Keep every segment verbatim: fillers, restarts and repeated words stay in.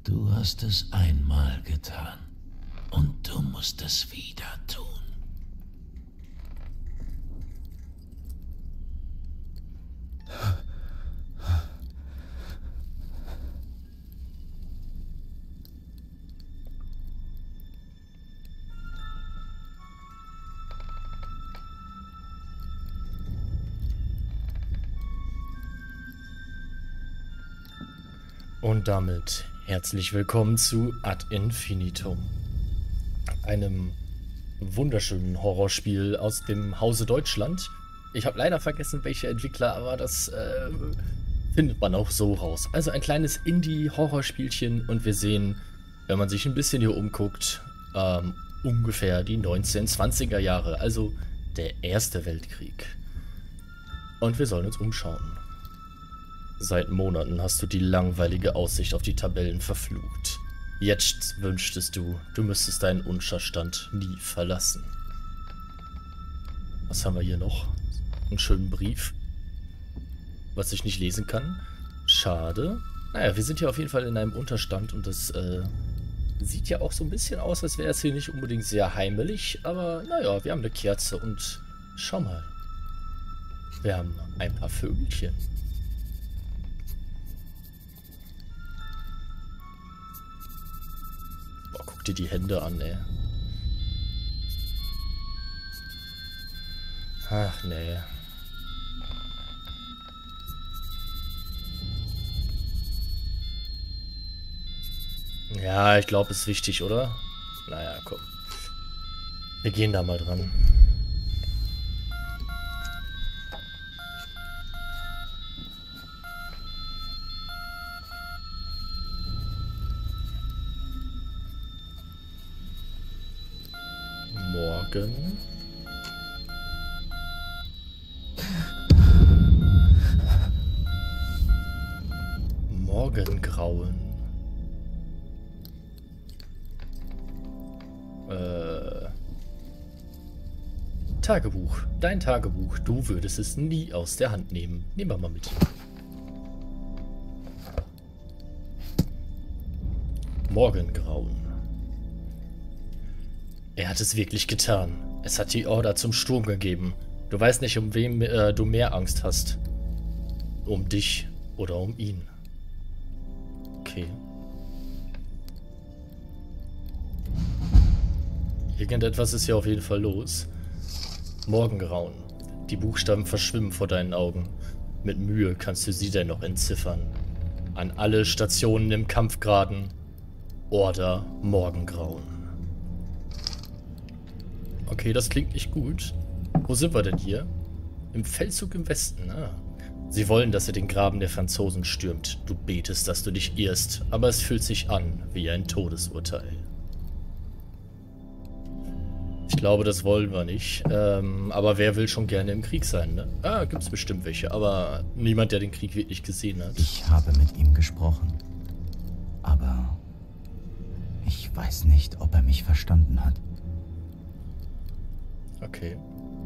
Du hast es einmal getan und du musst es wieder tun. Und damit herzlich willkommen zu Ad Infinitum, einem wunderschönen Horrorspiel aus dem Hause Deutschland. Ich habe leider vergessen, welche Entwickler, aber das äh, findet man auch so raus. Also ein kleines Indie-Horrorspielchen und wir sehen, wenn man sich ein bisschen hier umguckt, ähm, ungefähr die neunzehnhundertzwanziger Jahre, also der Erste Weltkrieg. Und wir sollen uns umschauen. Seit Monaten hast du die langweilige Aussicht auf die Tabellen verflucht. Jetzt wünschtest du, du müsstest deinen Unterstand nie verlassen. Was haben wir hier noch? Einen schönen Brief, was ich nicht lesen kann. Schade. Naja, wir sind hier auf jeden Fall in einem Unterstand und das äh, sieht ja auch so ein bisschen aus, als wäre es hier nicht unbedingt sehr heimelig. Aber naja, wir haben eine Kerze und schau mal. Wir haben ein paar Vögelchen. Guck dir die Hände an, ey. Ach, nee. Ja, ich glaube, es ist wichtig, oder? Naja, komm. Wir gehen da mal dran. Morgen. Morgengrauen. Äh. Tagebuch. Dein Tagebuch. Du würdest es nie aus der Hand nehmen. Nehmen wir mal mit. Morgengrauen. Er hat es wirklich getan. Es hat die Order zum Sturm gegeben. Du weißt nicht, um wem äh, du mehr Angst hast. Um dich oder um ihn. Okay. Irgendetwas ist hier auf jeden Fall los. Morgengrauen. Die Buchstaben verschwimmen vor deinen Augen. Mit Mühe kannst du sie dennoch entziffern. An alle Stationen im Kampfgraden. Order Morgengrauen. Okay, das klingt nicht gut. Wo sind wir denn hier? Im Feldzug im Westen, ah. Sie wollen, dass er den Graben der Franzosen stürmt. Du betest, dass du dich irrst, aber es fühlt sich an wie ein Todesurteil. Ich glaube, das wollen wir nicht. Ähm, aber wer will schon gerne im Krieg sein, ne? Ah, gibt's bestimmt welche, aber niemand, der den Krieg wirklich gesehen hat. Ich habe mit ihm gesprochen. Aber ich weiß nicht, ob er mich verstanden hat. Okay.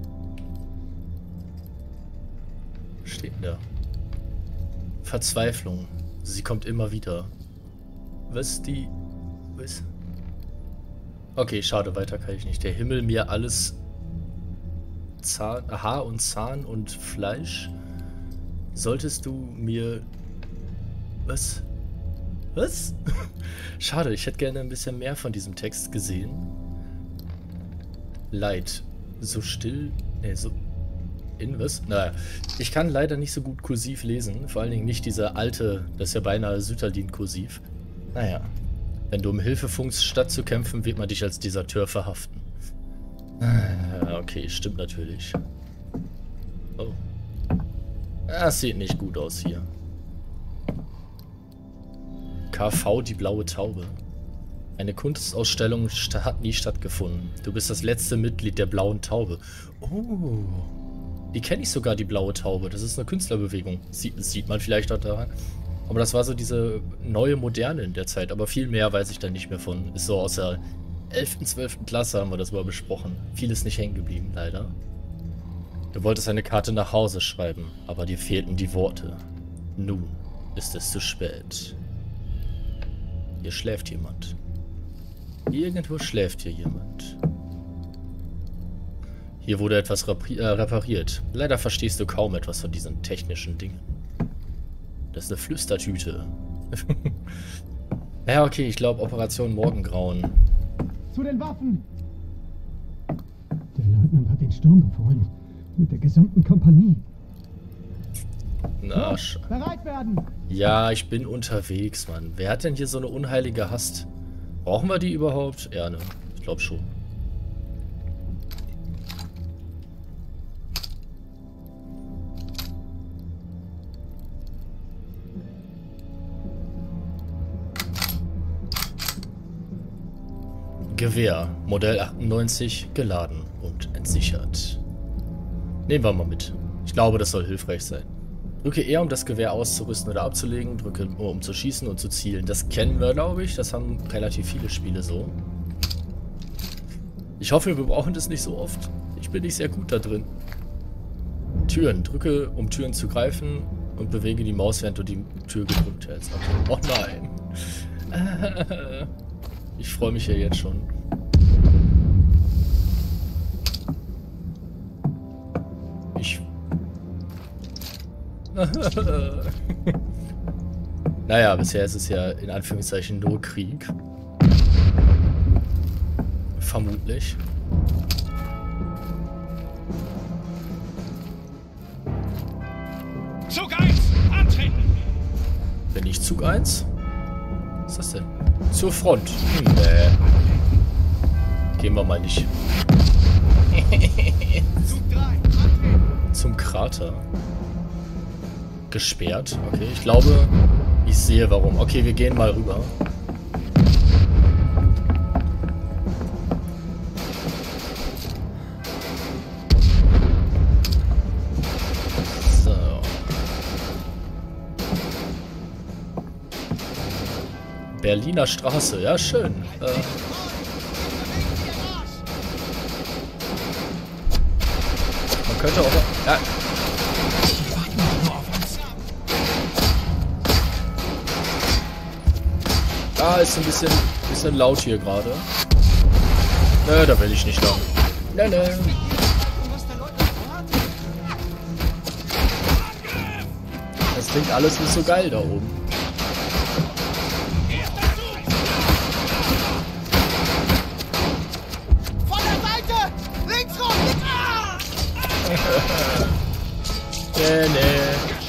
Was steht denn da? Verzweiflung. Sie kommt immer wieder. Was die... Was? Okay, schade, weiter kann ich nicht. Der Himmel mir alles Zahn, Haar und Zahn und Fleisch. Solltest du mir... Was? Was? Schade, ich hätte gerne ein bisschen mehr von diesem Text gesehen. Leid. So still, ne, so, in was? Naja, ich kann leider nicht so gut kursiv lesen, vor allen Dingen nicht diese alte, das ist ja beinahe Sütterlin-Kursiv. Naja, wenn du um Hilfe funkst, statt zu kämpfen, wird man dich als Deserteur verhaften. Ah, okay, stimmt natürlich. Oh. Das sieht nicht gut aus hier. K V, die blaue Taube. Eine Kunstausstellung hat nie stattgefunden. Du bist das letzte Mitglied der blauen Taube. Oh, die kenne ich sogar, die blaue Taube. Das ist eine Künstlerbewegung. Sieht, sieht man vielleicht auch daran. Aber das war so diese neue Moderne in der Zeit. Aber viel mehr weiß ich da nicht mehr von. Ist so aus der elften, zwölften Klasse haben wir das mal besprochen. Viel ist nicht hängen geblieben, leider. Du wolltest eine Karte nach Hause schreiben, aber dir fehlten die Worte. Nun ist es zu spät. Hier schläft jemand. Irgendwo schläft hier jemand. Hier wurde etwas äh, repariert. Leider verstehst du kaum etwas von diesen technischen Dingen. Das ist eine Flüstertüte. Ja, okay, ich glaube Operation Morgengrauen. Zu den Waffen! Der Leutnant hat den Sturm befohlen. Mit der gesamten Kompanie. Na, Sch Bereit werden! Ja, ich bin unterwegs, Mann. Wer hat denn hier so eine unheilige Hast? Brauchen wir die überhaupt? Ja, ne? Ich glaube schon. Gewehr, Modell achtundneunzig, geladen und entsichert. Nehmen wir mal mit. Ich glaube, das soll hilfreich sein. Drücke eher, um das Gewehr auszurüsten oder abzulegen. Drücke, um zu schießen und zu zielen. Das kennen wir, glaube ich. Das haben relativ viele Spiele so. Ich hoffe, wir brauchen das nicht so oft. Ich bin nicht sehr gut da drin. Türen. Drücke, um Türen zu greifen und bewege die Maus, während du die Tür gedrückt hältst. Okay. Oh nein. Ich freue mich ja jetzt schon. Ich... Naja, bisher ist es ja in Anführungszeichen nur Krieg. Vermutlich. Zug eins, antreten! Bin ich Zug eins? Was ist das denn? Zur Front. Hm, nee. Gehen wir mal nicht. Zug drei, antreten! Zum Krater. Gesperrt. Okay, ich glaube, ich sehe warum. Okay, wir gehen mal rüber. So. Berliner Straße. Ja, schön. Äh, man könnte auch... Ja. Ah, ist ein bisschen, bisschen laut hier gerade. Nö, da will ich nicht lang. Nö, nö. Das klingt alles nicht so geil da oben. Von der Seite! Links rum! Ah! Nee, nee.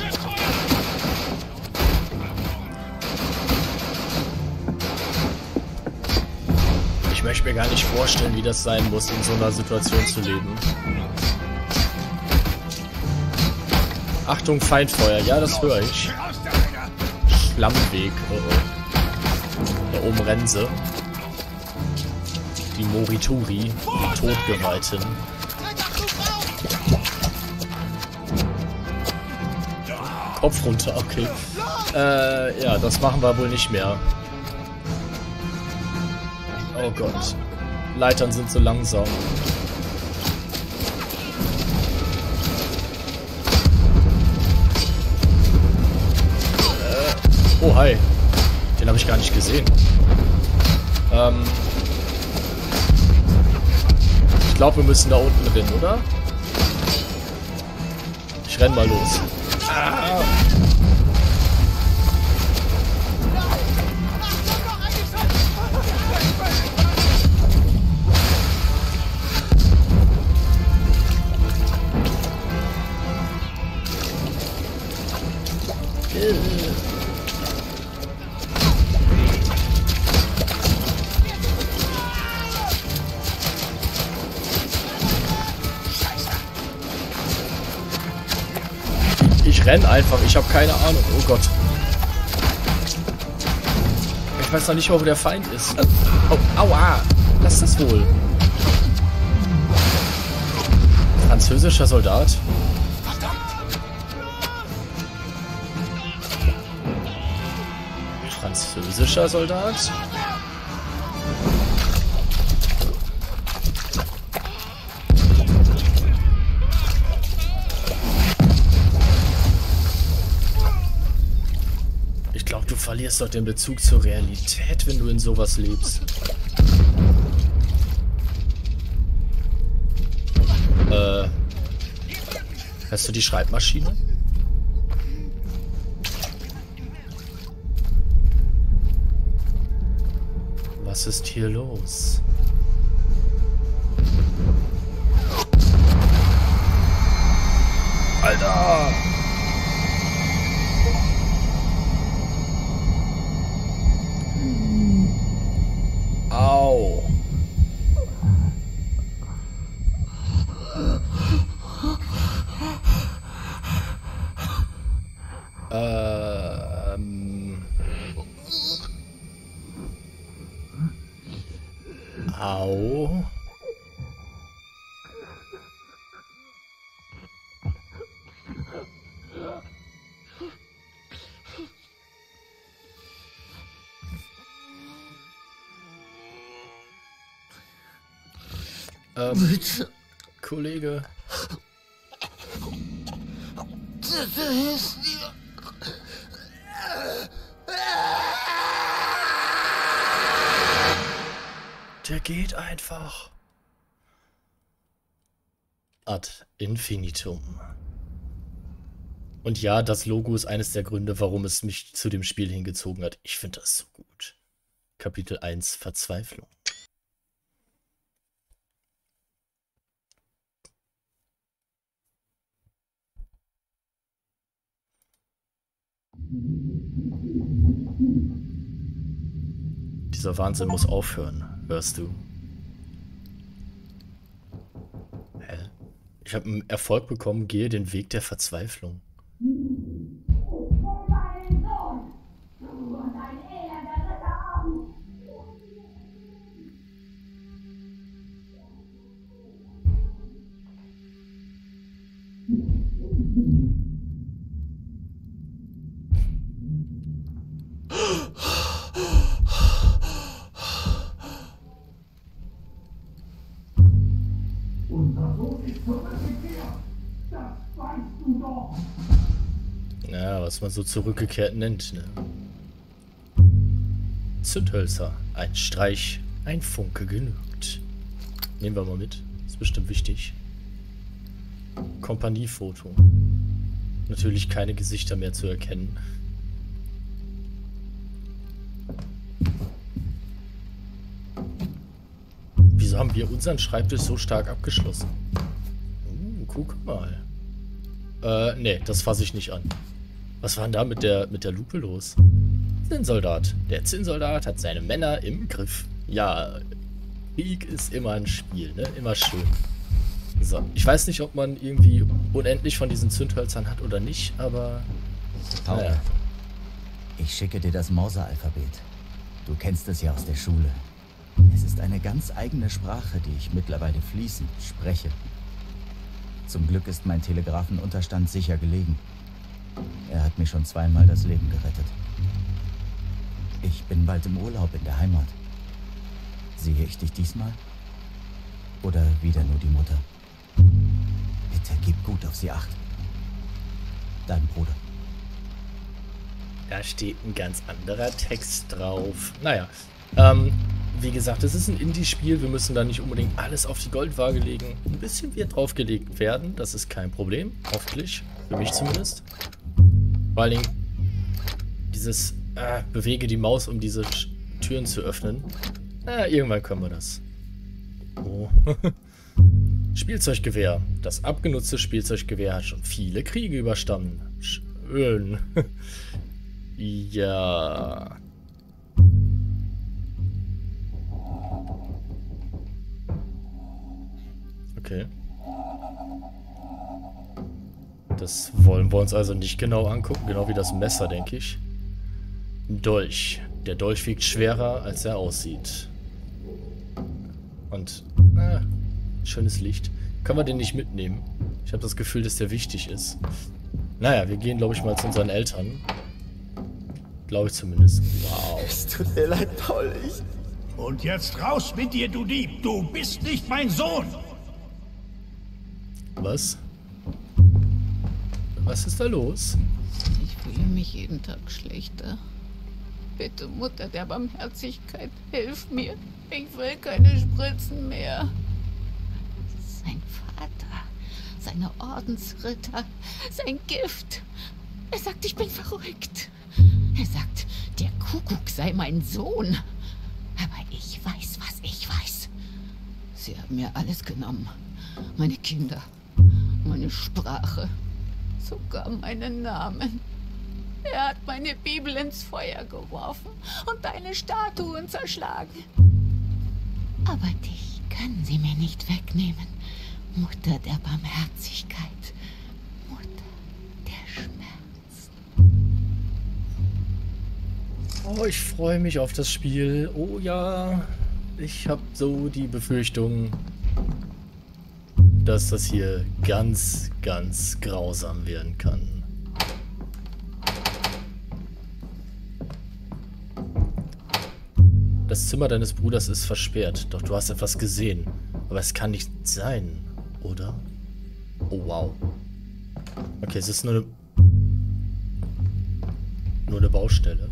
Ich möchte mir gar nicht vorstellen, wie das sein muss, in so einer Situation zu leben. Achtung, Feindfeuer. Ja, das höre ich. Schlammweg. Oh oh. Da oben rennen sie. Die Morituri, die Todgeweihten. Kopf runter, okay. Äh, ja, das machen wir wohl nicht mehr. Oh Gott. Leitern sind so langsam. Äh, oh, hi. Den habe ich gar nicht gesehen. Ähm, ich glaube, wir müssen da unten rennen, oder? Ich renn mal los. Ah. Ich renn einfach, ich habe keine Ahnung. Oh Gott. Ich weiß noch nicht mal, wo der Feind ist. Oh, aua. Was ist das wohl? Französischer Soldat? Französischer Soldat? verlierst doch den Bezug zur Realität, wenn du in sowas lebst. Äh. Hast du die Schreibmaschine? Was ist hier los? Alter! Au! Ähm. Au. Ähm, Bitte. Kollege. Bitte hilf mir. Der geht einfach. Ad infinitum. Und ja, das Logo ist eines der Gründe, warum es mich zu dem Spiel hingezogen hat. Ich finde das so gut. Kapitel eins, Verzweiflung. Dieser Wahnsinn muss aufhören, hörst du? Hä? Ich habe einen Erfolg bekommen, gehe den Weg der Verzweiflung. Ja, was man so zurückgekehrt nennt, ne? Zündhölzer. Ein Streich, ein Funke genügt. Nehmen wir mal mit. Ist bestimmt wichtig. Kompaniefoto. Natürlich keine Gesichter mehr zu erkennen. Wieso haben wir unseren Schreibtisch so stark abgeschlossen? Uh, guck mal. Äh, nee, das fasse ich nicht an. Was war denn da mit der, mit der Lupe los? Zinnsoldat. Der Zinnsoldat hat seine Männer im Griff. Ja, Krieg ist immer ein Spiel, ne? Immer schön. So, ich weiß nicht, ob man irgendwie unendlich von diesen Zündhölzern hat oder nicht, aber... Paul, Naja. ich schicke dir das Morse-Alphabet. Du kennst es ja aus der Schule. Es ist eine ganz eigene Sprache, die ich mittlerweile fließend spreche. Zum Glück ist mein Telegrafenunterstand sicher gelegen. Er hat mir schon zweimal das Leben gerettet. Ich bin bald im Urlaub in der Heimat. Sehe ich dich diesmal? Oder wieder nur die Mutter? Bitte gib gut auf sie Acht. Dein Bruder. Da steht ein ganz anderer Text drauf. Naja, ähm, wie gesagt, es ist ein Indie-Spiel. Wir müssen da nicht unbedingt alles auf die Goldwaage legen. Ein bisschen wird draufgelegt werden. Das ist kein Problem. Hoffentlich. Für mich zumindest. Vor allen Dingen dieses äh, bewege die Maus, um diese Türen zu öffnen. Na, irgendwann können wir das. Oh. Spielzeuggewehr. Das abgenutzte Spielzeuggewehr hat schon viele Kriege überstanden. Schön. Ja. Okay. Das wollen wir uns also nicht genau angucken, genau wie das Messer, denke ich. Dolch. Der Dolch wiegt schwerer, als er aussieht. Und, äh, schönes Licht. Können wir den nicht mitnehmen? Ich habe das Gefühl, dass der wichtig ist. Naja, wir gehen, glaube ich, mal zu unseren Eltern. Glaube ich zumindest. Wow. Es tut mir leid, Paul. Ich... Und jetzt raus mit dir, du Dieb! Du bist nicht mein Sohn! Was? Was ist da los? Ich fühle mich jeden Tag schlechter. Bitte, Mutter der Barmherzigkeit, hilf mir. Ich will keine Spritzen mehr. Sein Vater, seine Ordensritter, sein Gift. Er sagt, ich bin verrückt. Er sagt, der Kuckuck sei mein Sohn. Aber ich weiß, was ich weiß. Sie haben mir alles genommen. Meine Kinder, meine Sprache, sogar meinen Namen. Er hat meine Bibel ins Feuer geworfen und deine Statuen zerschlagen. Aber dich können sie mir nicht wegnehmen, Mutter der Barmherzigkeit, Mutter der Schmerzen. Oh, ich freue mich auf das Spiel. Oh ja, ich habe so die Befürchtung, dass das hier ganz, ganz grausam werden kann. Das Zimmer deines Bruders ist versperrt, doch du hast etwas gesehen. Aber es kann nicht sein, oder? Oh, wow. Okay, es ist nur eine... Nur eine Baustelle.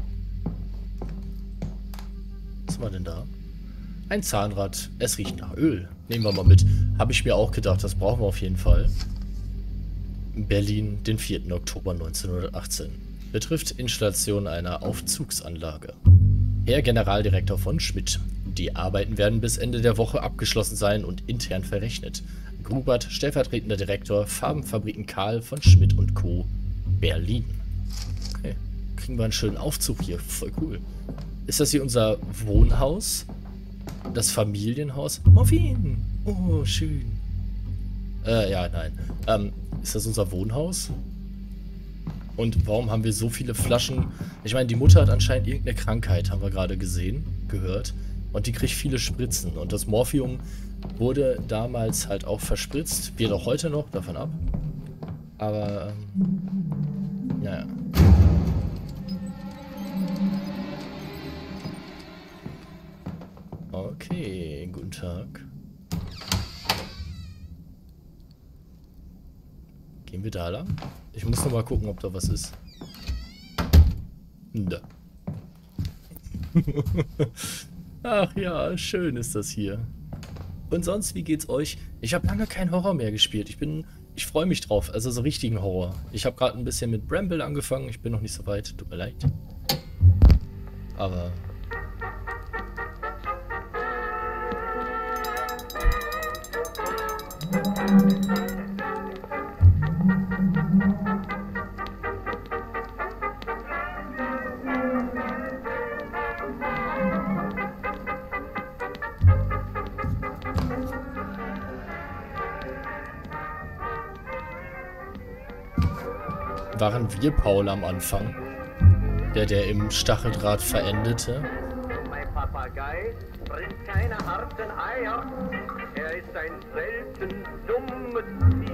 Was war denn da? Ein Zahnrad. Es riecht nach Öl. Nehmen wir mal mit. Habe ich mir auch gedacht, das brauchen wir auf jeden Fall. Berlin, den vierten Oktober neunzehnhundertachtzehn. Betrifft Installation einer Aufzugsanlage. Herr Generaldirektor von Schmidt. Die Arbeiten werden bis Ende der Woche abgeschlossen sein und intern verrechnet. Grubert, stellvertretender Direktor, Farbenfabriken Karl von Schmidt und Co. Berlin. Okay, kriegen wir einen schönen Aufzug hier. Voll cool. Ist das hier unser Wohnhaus? Das Familienhaus? Morphin! Oh, schön. Äh, ja, nein. Ähm, ist das unser Wohnhaus? Und warum haben wir so viele Flaschen? Ich meine, die Mutter hat anscheinend irgendeine Krankheit, haben wir gerade gesehen, gehört. Und die kriegt viele Spritzen. Und das Morphium wurde damals halt auch verspritzt. Wird auch heute noch, davon ab. Aber, ähm, naja. Okay, guten Tag. Gehen wir da lang? Ich muss noch mal gucken, ob da was ist. Da. Ach ja, schön ist das hier. Und sonst, wie geht's euch? Ich habe lange keinen Horror mehr gespielt. Ich bin, ich freue mich drauf. Also so richtigen Horror. Ich habe gerade ein bisschen mit Bramble angefangen. Ich bin noch nicht so weit. Tut mir leid. Aber... Waren wir Paul am Anfang? Der, der im Stacheldraht verendete? Mein Papagei frisst keine harten Eier. Er ist ein selten dummes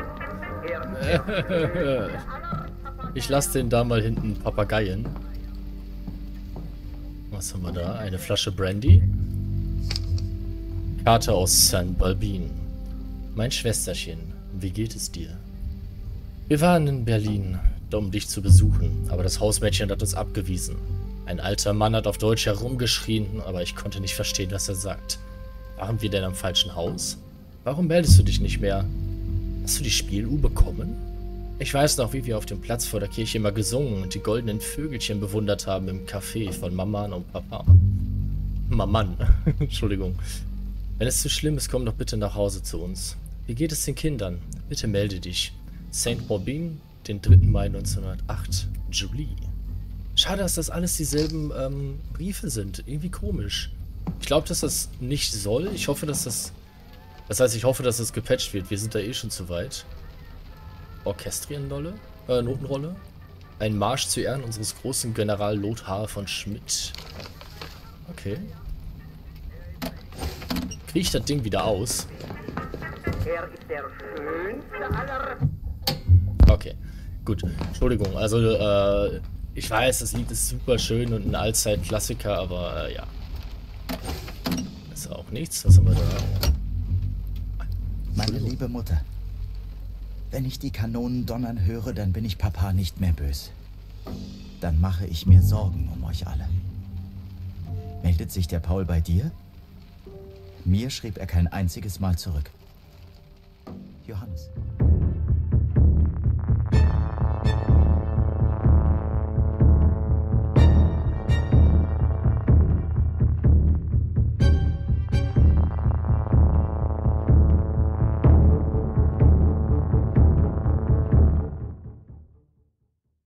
Vieh. Er Ich lasse den da mal hinten papageien. Was haben wir da? Eine Flasche Brandy. Karte aus Saint Balbin. Mein Schwesterchen, wie geht es dir? Wir waren in Berlin, um dich zu besuchen, aber das Hausmädchen hat uns abgewiesen. Ein alter Mann hat auf Deutsch herumgeschrien, aber ich konnte nicht verstehen, was er sagt. Waren wir denn am falschen Haus? Warum meldest du dich nicht mehr? Hast du die Spieluhr bekommen? Ich weiß noch, wie wir auf dem Platz vor der Kirche immer gesungen und die goldenen Vögelchen bewundert haben im Café von Maman und Papa. Maman, Entschuldigung. Wenn es zu schlimm ist, komm doch bitte nach Hause zu uns. Wie geht es den Kindern? Bitte melde dich. Saint Balbin, den dritten Mai neunzehnhundertacht. Julie. Schade, dass das alles dieselben ähm, Briefe sind. Irgendwie komisch. Ich glaube, dass das nicht soll. Ich hoffe, dass das... Das heißt, ich hoffe, dass das gepatcht wird. Wir sind da eh schon zu weit. Orchestrienrolle? Äh, Notenrolle? Ein Marsch zu Ehren unseres großen General Lothar von Schmidt. Okay. Kriege ich das Ding wieder aus? Er ist der schönste aller... Okay, gut. Entschuldigung, also, äh, ich weiß, das Lied ist super schön und ein Allzeit-Klassiker, aber, äh, ja. Ist auch nichts. Was haben wir da? Meine liebe Mutter, wenn ich die Kanonen donnern höre, dann bin ich Papa nicht mehr böse. dann mache ich mir Sorgen um euch alle. Meldet sich der Paul bei dir? Mir schrieb er kein einziges Mal zurück. Johannes.